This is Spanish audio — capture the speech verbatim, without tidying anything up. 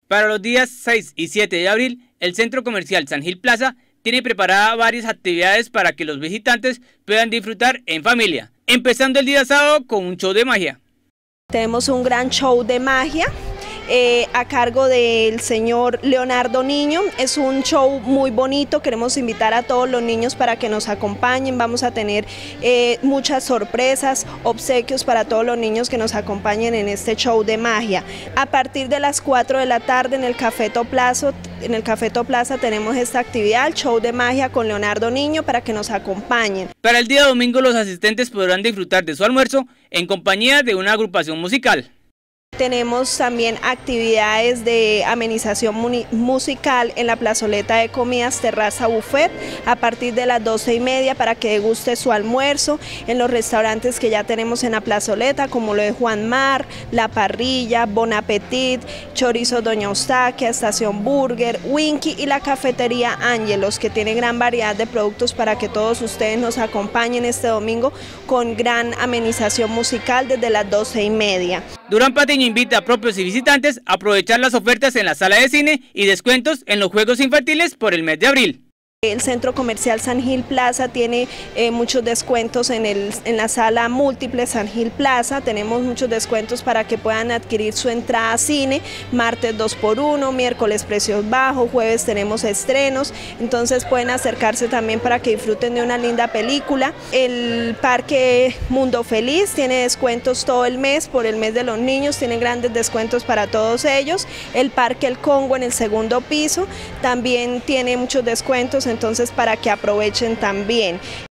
Para los días seis y siete de abril, el Centro Comercial San Gil Plaza tiene preparadas varias actividades para que los visitantes puedan disfrutar en familia, empezando el día sábado con un show de magia. Tenemos un gran show de magia eh, a cargo del señor Leonardo Niño. Es un show muy bonito, queremos invitar a todos los niños para que nos acompañen. Vamos a tener eh, muchas sorpresas, obsequios para todos los niños que nos acompañen en este show de magia. A partir de las cuatro de la tarde en el Cafeto Plaza, en el Cafeto Plaza tenemos esta actividad, el show de magia con Leonardo Niño, para que nos acompañen. Para el día domingo los asistentes podrán disfrutar de su almuerzo en compañía de una agrupación musical. Tenemos también actividades de amenización musical en la plazoleta de comidas Terraza Buffet a partir de las doce y media para que deguste su almuerzo en los restaurantes que ya tenemos en la plazoleta, como lo de Juan Mar, La Parrilla, Bon Appetit, Chorizo Doña Eustaquia, Estación Burger, Winky y la cafetería Ángelos, que tiene gran variedad de productos para que todos ustedes nos acompañen este domingo con gran amenización musical desde las doce y media. Durán Patiño invita a propios y visitantes a aprovechar las ofertas en la sala de cine y descuentos en los juegos infantiles por el mes de abril. El Centro Comercial San Gil Plaza tiene eh, muchos descuentos en, el, en la sala múltiple San Gil Plaza. Tenemos muchos descuentos para que puedan adquirir su entrada a cine, martes dos por uno, miércoles precios bajos, jueves tenemos estrenos, entonces pueden acercarse también para que disfruten de una linda película. El Parque Mundo Feliz tiene descuentos todo el mes, por el mes de los niños, tienen grandes descuentos para todos ellos. El Parque El Congo en el segundo piso también tiene muchos descuentos, entonces para que aprovechen también.